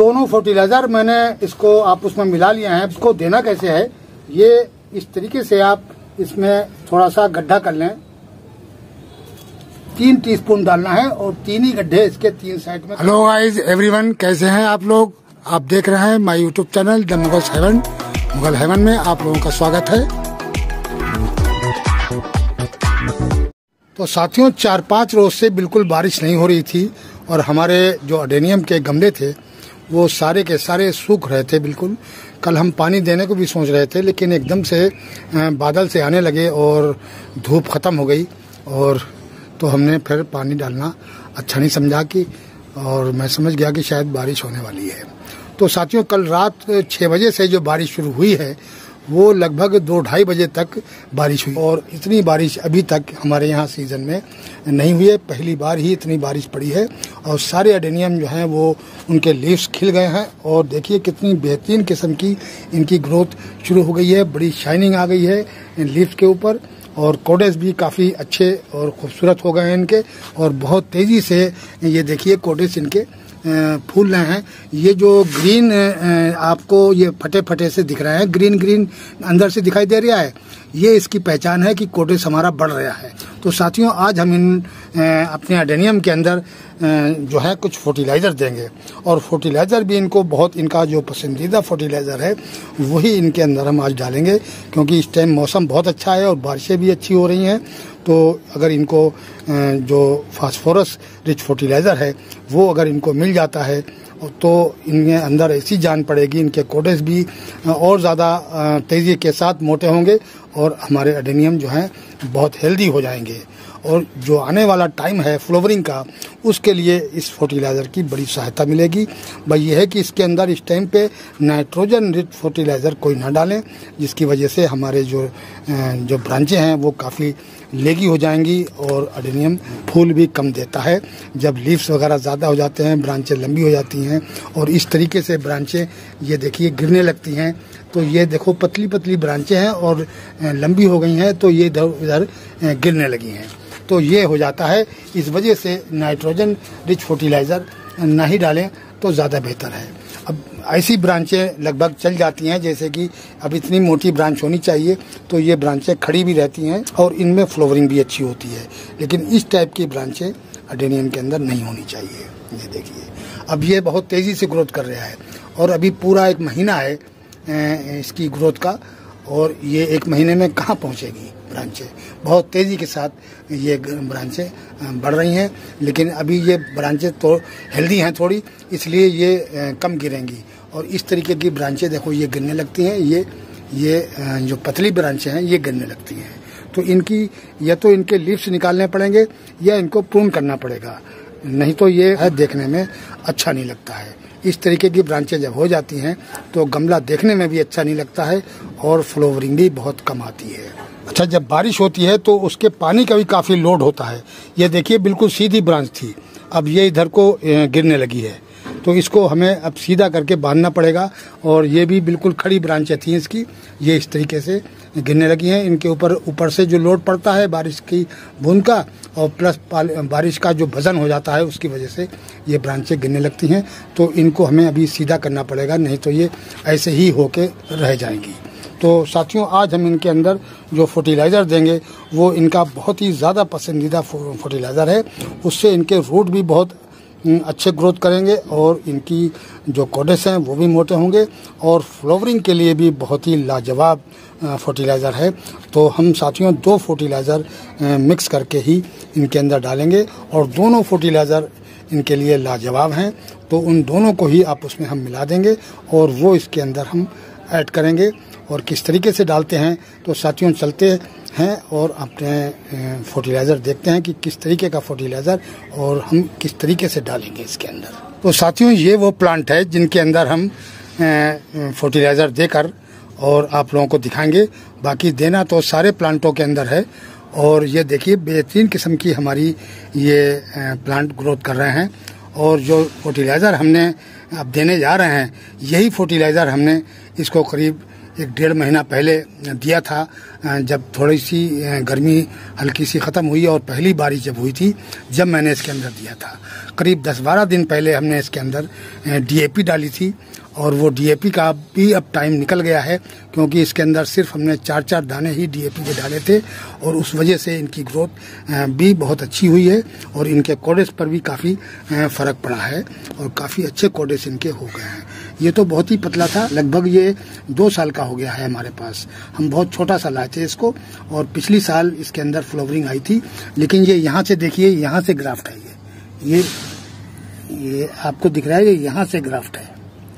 दोनों फर्टिलाइजर मैंने इसको आप उसमें मिला लिया है। इसको देना कैसे है, ये इस तरीके से आप इसमें थोड़ा सा गड्ढा कर लें। 3 टीस्पून डालना है और 3 ही गड्ढे इसके 3 साइड में। हेलो गाइस एवरीवन, कैसे हैं आप लोग? आप देख रहे हैं my YouTube channel the Mughal heaven. Mughal heaven में आप लोगों का स्वागत है। तो साथियों, 4-5 रोज से बिल्कुल बारिश नहीं हो रही थी और हमारे जो अडेनियम के गमले थे वो सारे के सारे सूख रहे थे बिल्कुल। कल हम पानी देने को भी सोच रहे थे, लेकिन एकदम से बादल से आने लगे और धूप खत्म हो गई, और तो हमने फिर पानी डालना अच्छा नहीं समझा कि, और मैं समझ गया कि शायद बारिश होने वाली है। तो साथियों, कल रात 6 बजे से जो बारिश शुरू हुई है वो लगभग 2-2:30 बजे तक बारिश हुई, और इतनी बारिश अभी तक हमारे यहाँ सीजन में नहीं हुई है। पहली बार ही इतनी बारिश पड़ी है और सारे अडेनियम जो हैं वो उनके लीव्स खिल गए हैं, और देखिए कितनी बेहतरीन किस्म की इनकी ग्रोथ शुरू हो गई है। बड़ी शाइनिंग आ गई है इन लीव्स के ऊपर, और कोडेस भी काफ़ी अच्छे और खूबसूरत हो गए हैं इनके, और बहुत तेज़ी से ये देखिए कोडेस इनके फूल रहे हैं। ये जो ग्रीन आपको ये फटे फटे से दिख रहे हैं, ग्रीन ग्रीन अंदर से दिखाई दे रहा है, ये इसकी पहचान है कि कोडेस हमारा बढ़ रहा है। तो साथियों, आज हम इन अपने अडेनियम के अंदर जो है कुछ फर्टिलाइज़र देंगे, और फर्टिलाइज़र भी इनको बहुत, इनका जो पसंदीदा फर्टिलाइज़र है वही इनके अंदर हम आज डालेंगे, क्योंकि इस टाइम मौसम बहुत अच्छा है और बारिशें भी अच्छी हो रही हैं। तो अगर इनको जो फास्फोरस रिच फर्टिलाइज़र है वो अगर इनको मिल जाता है तो इनके अंदर ऐसी जान पड़ेगी, इनके कोडेस भी और ज़्यादा तेज़ी के साथ मोटे होंगे और हमारे अडेनियम जो हैं बहुत हेल्दी हो जाएंगे। और जो आने वाला टाइम है फ्लावरिंग का, उसके लिए इस फर्टिलाइज़र की बड़ी सहायता मिलेगी। भाई ये है कि इसके अंदर इस टाइम पे नाइट्रोजन रिच फर्टिलाइज़र कोई ना डालें, जिसकी वजह से हमारे जो ब्रांचें हैं वो काफ़ी लेगी हो जाएंगी, और अडेनियम फूल भी कम देता है। जब लीव्स वगैरह ज़्यादा हो जाते हैं, ब्रांचें लंबी हो जाती हैं, और इस तरीके से ब्रांचें ये देखिए गिरने लगती हैं। तो ये देखो पतली पतली ब्रांचें हैं और लंबी हो गई हैं, तो ये इधर उधर गिरने लगी हैं। तो ये हो जाता है, इस वजह से नाइट्रोजन रिच फर्टिलाइज़र ना ही डालें तो ज़्यादा बेहतर है। अब ऐसी ब्रांचें लगभग चल जाती हैं, जैसे कि अब इतनी मोटी ब्रांच होनी चाहिए, तो ये ब्रांचें खड़ी भी रहती हैं और इनमें फ्लावरिंग भी अच्छी होती है, लेकिन इस टाइप की ब्रांचें अडेनियम के अंदर नहीं होनी चाहिए। ये देखिए अब ये बहुत तेज़ी से ग्रोथ कर रहा है, और अभी पूरा 1 महीना है इसकी ग्रोथ का, और ये 1 महीने में कहाँ पहुँचेगी ब्रांचें। बहुत तेज़ी के साथ ये ब्रांचें बढ़ रही हैं, लेकिन अभी ये ब्रांचें तो हेल्दी हैं थोड़ी, इसलिए ये कम गिरेंगी। और इस तरीके की ब्रांचें देखो ये गिरने लगती हैं, ये जो पतली ब्रांचें हैं ये गिरने लगती हैं। तो इनकी या तो इनके लीव्स निकालने पड़ेंगे या इनको प्रून करना पड़ेगा, नहीं तो ये देखने में अच्छा नहीं लगता है। इस तरीके की ब्रांचें जब हो जाती हैं तो गमला देखने में भी अच्छा नहीं लगता है और फ्लावरिंग भी बहुत कम आती है। अच्छा, जब बारिश होती है तो उसके पानी का भी काफ़ी लोड होता है। ये देखिए बिल्कुल सीधी ब्रांच थी, अब ये इधर को गिरने लगी है, तो इसको हमें अब सीधा करके बांधना पड़ेगा। और ये भी बिल्कुल खड़ी ब्रांचें थी इसकी, ये इस तरीके से गिरने लगी हैं। इनके ऊपर से जो लोड पड़ता है बारिश की बूंद का, और प्लस बारिश का जो वजन हो जाता है, उसकी वजह से ये ब्रांचें गिरने लगती हैं। तो इनको हमें अभी सीधा करना पड़ेगा, नहीं तो ये ऐसे ही होके रह जाएंगी। तो साथियों, आज हम इनके अंदर जो फर्टिलाइज़र देंगे वो इनका बहुत ही ज़्यादा पसंदीदा फर्टिलाइज़र है। उससे इनके रूट भी बहुत अच्छे ग्रोथ करेंगे, और इनकी जो कोडेस हैं वो भी मोटे होंगे, और फ्लावरिंग के लिए भी बहुत ही लाजवाब फर्टिलाइज़र है। तो हम साथियों 2 फर्टिलाइज़र मिक्स करके ही इनके अंदर डालेंगे, और दोनों फर्टिलाइज़र इनके लिए लाजवाब हैं। तो उन दोनों को ही आपस में हम मिला देंगे और वो इसके अंदर हम ऐड करेंगे। और किस तरीके से डालते हैं तो साथियों चलते हैं और अपने फर्टिलाइज़र देखते हैं कि किस तरीके का फर्टिलाइज़र और हम किस तरीके से डालेंगे इसके अंदर। तो साथियों, ये वो प्लांट है जिनके अंदर हम फर्टिलाइज़र देकर और आप लोगों को दिखाएंगे। बाकी देना तो सारे प्लांटों के अंदर है, और ये देखिए बेहतरीन किस्म की हमारी ये प्लांट ग्रोथ कर रहे हैं। और जो फर्टिलाइज़र हमने अब देने जा रहे हैं, यही फर्टिलाइज़र हमने इसको करीब 1-1.5 महीना पहले दिया था जब थोड़ी सी गर्मी हल्की सी ख़त्म हुई और पहली बारिश जब हुई थी, जब मैंने इसके अंदर दिया था। करीब 10-12 दिन पहले हमने इसके अंदर DAP डाली थी और वो DAP का भी अब टाइम निकल गया है, क्योंकि इसके अंदर सिर्फ हमने 4-4 दाने ही DAP के डाले थे और उस वजह से इनकी ग्रोथ भी बहुत अच्छी हुई है और इनके कोडेस पर भी काफ़ी फ़र्क पड़ा है और काफ़ी अच्छे कोडेस इनके हो गए हैं। ये तो बहुत ही पतला था, लगभग ये 2 साल का हो गया है हमारे पास। हम बहुत छोटा सा लाए थे इसको और पिछली साल इसके अंदर फ्लावरिंग आई थी, लेकिन ये यहाँ से देखिए, यहाँ से ग्राफ्ट है। ये आपको दिख रहा है, ये यहाँ से ग्राफ्ट है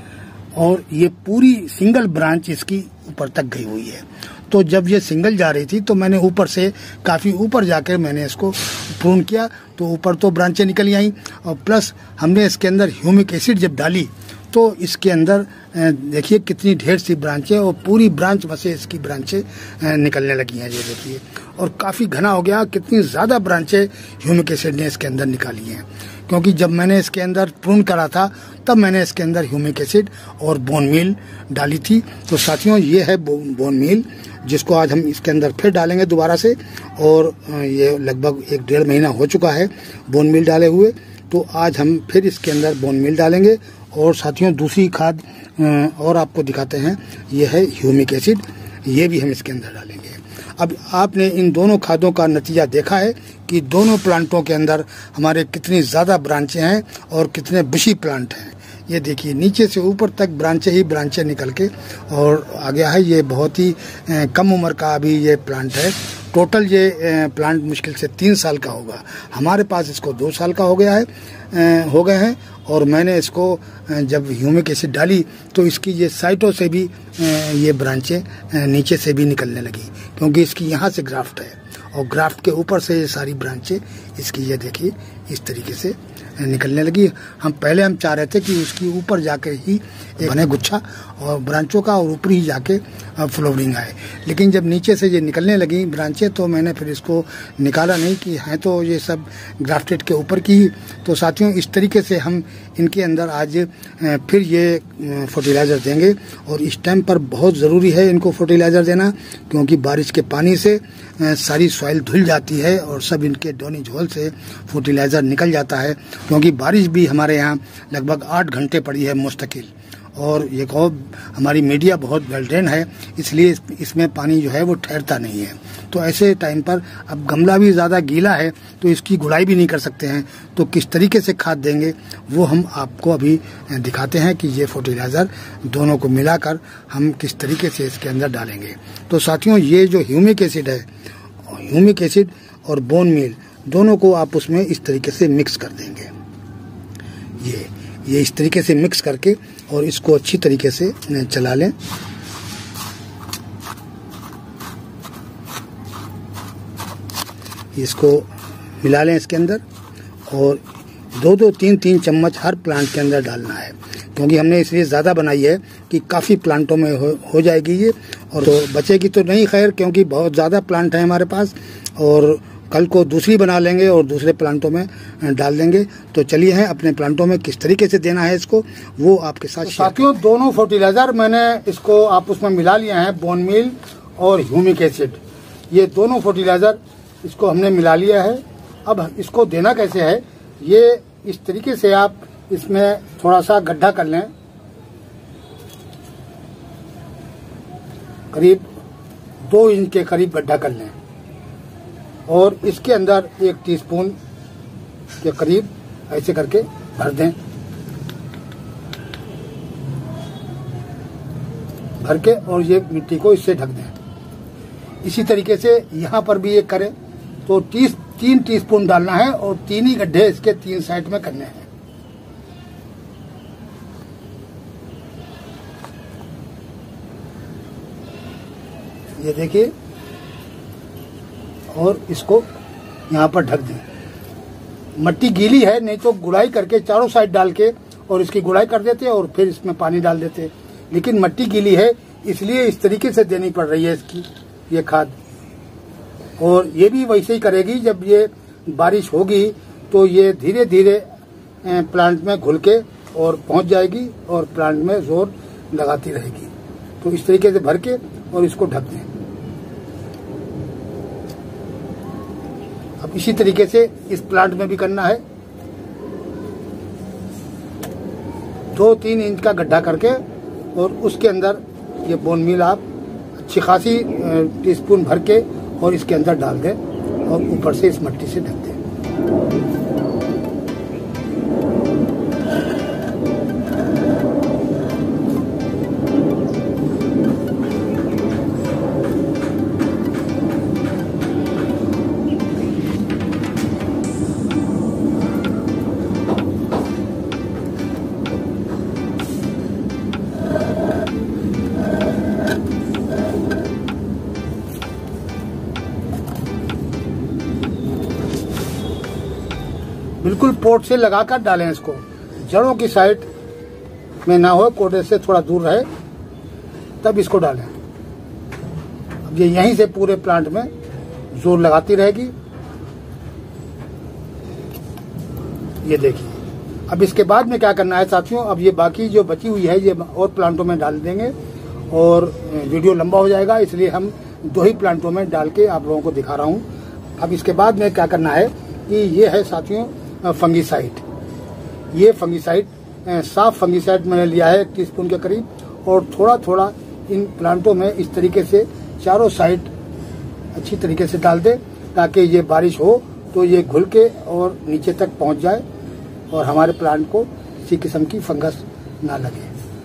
और ये पूरी सिंगल ब्रांच इसकी ऊपर तक गई हुई है। तो जब ये सिंगल जा रही थी तो मैंने ऊपर से काफ़ी ऊपर जाकर मैंने इसको प्रून किया, तो ऊपर तो ब्रांचें निकली आई और प्लस हमने इसके अंदर ह्यूमिक एसिड जब डाली तो इसके अंदर देखिए कितनी ढेर सी ब्रांचें और पूरी ब्रांच में से इसकी ब्रांचें निकलने लगी हैं। ये देखिए, और काफ़ी घना हो गया, कितनी ज़्यादा ब्रांचें ह्यूमिक एसिड ने इसके अंदर निकाली हैं। क्योंकि जब मैंने इसके अंदर प्रून करा था तब मैंने इसके अंदर ह्यूमिक एसिड और बोन मील डाली थी। तो साथियों, ये है बोन मील, जिसको आज हम इसके अंदर फिर डालेंगे दोबारा से, और ये लगभग 1-1.5 महीना हो चुका है बोन मील डाले हुए। तो आज हम फिर इसके अंदर बोन मील डालेंगे। और साथियों, दूसरी खाद और आपको दिखाते हैं, ये है ह्यूमिक एसिड, ये भी हम इसके अंदर डालेंगे। अब आपने इन दोनों खादों का नतीजा देखा है कि दोनों प्लांटों के अंदर हमारे कितनी ज़्यादा ब्रांचें हैं और कितने बुशी प्लांट हैं। ये देखिए, नीचे से ऊपर तक ब्रांचें ही ब्रांचें निकल के और आ गया है। ये बहुत ही कम उम्र का अभी ये प्लांट है। टोटल ये प्लांट मुश्किल से 3 साल का होगा। हमारे पास इसको 2 साल का हो गए हैं और मैंने इसको जब ह्यूमिक एसिड डाली तो इसकी ये साइटों से भी ये ब्रांचें नीचे से भी निकलने लगी, क्योंकि इसकी यहाँ से ग्राफ्ट है और ग्राफ्ट के ऊपर से ये सारी ब्रांचें इसकी, ये देखिए, इस तरीके से निकलने लगी। हम चाह रहे थे कि उसकी ऊपर जाकर ही बने गुच्छा और ब्रांचों का और ऊपर ही जाके फ्लावरिंग आए, लेकिन जब नीचे से ये निकलने लगी ब्रांचें तो मैंने फिर इसको निकाला नहीं कि हैं तो ये सब ग्राफ्टेड के ऊपर की ही। तो साथियों, इस तरीके से हम इनके अंदर आज फिर ये फर्टिलाइज़र देंगे और इस टाइम पर बहुत ज़रूरी है इनको फर्टिलाइज़र देना, क्योंकि बारिश के पानी से सारी सॉइल धुल जाती है और सब इनके डोनी झोल से फर्टिलाइज़र निकल जाता है। क्योंकि बारिश भी हमारे यहाँ लगभग 8 घंटे पड़ी है मुस्तकिल, और ये कहो हमारी मीडिया बहुत वेल ड्रेन है, इसलिए इसमें पानी जो है वो ठहरता नहीं है। तो ऐसे टाइम पर अब गमला भी ज़्यादा गीला है तो इसकी गुड़ाई भी नहीं कर सकते हैं, तो किस तरीके से खाद देंगे वो हम आपको अभी दिखाते हैं कि ये फर्टिलाइज़र दोनों को मिलाकर हम किस तरीके से इसके अंदर डालेंगे। तो साथियों, ये जो ह्यूमिक एसिड है, ह्यूमिक एसिड और बोन मील दोनों को आप उसमें इस तरीके से मिक्स कर देंगे। ये इस तरीके से मिक्स करके और इसको अच्छी तरीके से चला लें। इसको मिला लें इसके अंदर और 2-2, 3-3 चम्मच हर प्लांट के अंदर डालना है, क्योंकि हमने इसलिए ज़्यादा बनाई है कि काफ़ी प्लांटों में हो जाएगी ये, और तो बचेगी तो नहीं खैर, क्योंकि बहुत ज़्यादा प्लांट हैं हमारे पास और कल को दूसरी बना लेंगे और दूसरे प्लांटों में डाल देंगे। तो चलिए हैं अपने प्लांटों में किस तरीके से देना है इसको वो आपके साथ। तो साथियों, दोनों फर्टिलाइजर मैंने इसको आप उसमें मिला लिया है, बोन मील और ह्यूमिक एसिड, ये दोनों फर्टिलाइजर इसको हमने मिला लिया है। अब इसको देना कैसे है, ये इस तरीके से आप इसमें थोड़ा सा गड्ढा कर लें, करीब 2 इंच के करीब गड्ढा कर लें और इसके अंदर 1 टीस्पून के करीब ऐसे करके भर दें। भर के और ये मिट्टी को इससे ढक दें। इसी तरीके से यहाँ पर भी ये करें तो 3 टीस्पून डालना है और 3 ही गड्ढे इसके 3 साइड में करने हैं। ये देखिए, और इसको यहाँ पर ढक दें। मट्टी गीली है, नहीं तो गुड़ाई करके चारों साइड डाल के और इसकी गुड़ाई कर देते और फिर इसमें पानी डाल देते, लेकिन मट्टी गीली है इसलिए इस तरीके से देनी पड़ रही है इसकी ये खाद। और ये भी वैसे ही करेगी, जब ये बारिश होगी तो ये धीरे धीरे प्लांट में घुल के और पहुंच जाएगी और प्लांट में जोर लगाती रहेगी। तो इस तरीके से भर के और इसको ढक दें। अब इसी तरीके से इस प्लांट में भी करना है। 2-3 इंच का गड्ढा करके और उसके अंदर ये बोन मील आप अच्छी खासी टीस्पून भर के और इसके अंदर डाल दें और ऊपर से इस मिट्टी से ढक दें। बिल्कुल पोट से लगाकर डालें इसको, जड़ों की साइड में ना हो, कोटे से थोड़ा दूर रहे, तब इसको डालें। अब ये यहीं से पूरे प्लांट में जोर लगाती रहेगी। ये देखिए। अब इसके बाद में क्या करना है साथियों, अब ये बाकी जो बची हुई है ये और प्लांटों में डाल देंगे और वीडियो लंबा हो जाएगा, इसलिए हम 2 ही प्लांटों में डाल के आप लोगों को दिखा रहा हूँ। अब इसके बाद में क्या करना है कि ये है साथियों फंगीसाइड। ये फंगीसाइड साफ फंगीसाइड मैंने लिया है 1 टीस्पून के करीब, और थोड़ा थोड़ा इन प्लांटों में इस तरीके से चारों साइड अच्छी तरीके से डाल दें, ताकि ये बारिश हो तो ये घुल के और नीचे तक पहुंच जाए और हमारे प्लांट को किसी किस्म की फंगस ना लगे।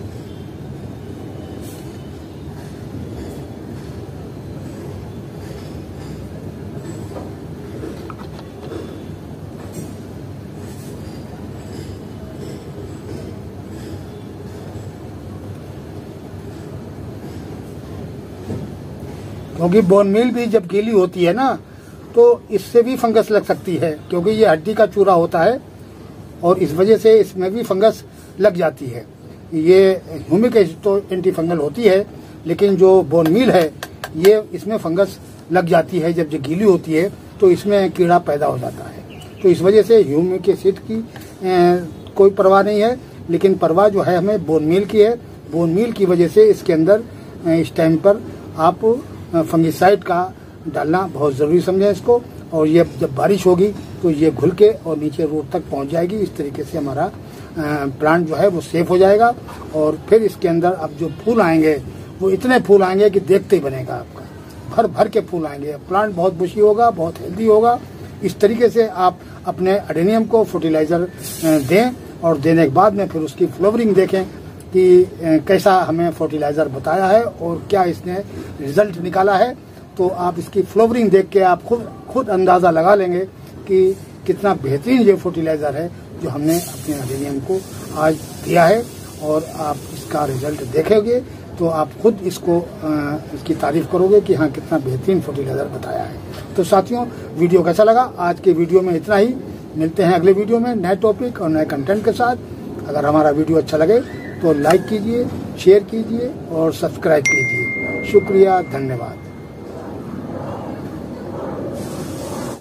क्योंकि बोन मील भी जब गीली होती है ना तो इससे भी फंगस लग सकती है, क्योंकि ये हड्डी का चूरा होता है और इस वजह से इसमें भी फंगस लग जाती है। ये ह्यूमिक एसिड तो एंटी फंगल होती है, लेकिन जो बोन मील है ये इसमें फंगस लग जाती है। जब ये गीली होती है तो इसमें कीड़ा पैदा हो जाता है। तो इस वजह से ह्यूमिक एसिड की कोई परवाह नहीं है, लेकिन परवाह जो है हमें बोन मील की है। बोन मील की वजह से इसके अंदर इस टाइम पर आप फंगिसाइड का डालना बहुत ज़रूरी समझें इसको। और ये जब बारिश होगी तो ये घुल के और नीचे रूट तक पहुंच जाएगी। इस तरीके से हमारा प्लांट जो है वो सेफ हो जाएगा। और फिर इसके अंदर अब जो फूल आएंगे वो इतने फूल आएंगे कि देखते ही बनेगा आपका, भर भर के फूल आएंगे। प्लांट बहुत बुशी होगा, बहुत हेल्दी होगा। इस तरीके से आप अपने अडेनियम को फर्टिलाइजर दें और देने के बाद में फिर उसकी फ्लावरिंग देखें कि कैसा हमें फर्टिलाइजर बताया है और क्या इसने रिजल्ट निकाला है। तो आप इसकी फ्लावरिंग देख के आप खुद अंदाज़ा लगा लेंगे कि कितना बेहतरीन ये फर्टिलाइजर है जो हमने अपने अडेनियम को आज दिया है। और आप इसका रिजल्ट देखेंगे तो आप खुद इसकी तारीफ करोगे कि हाँ कितना बेहतरीन फर्टिलाइजर बताया है। तो साथियों, वीडियो कैसा लगा? आज के वीडियो में इतना ही। मिलते हैं अगले वीडियो में नए टॉपिक और नए कंटेंट के साथ। अगर हमारा वीडियो अच्छा लगे तो लाइक कीजिए, शेयर कीजिए और सब्सक्राइब कीजिए। शुक्रिया, धन्यवाद।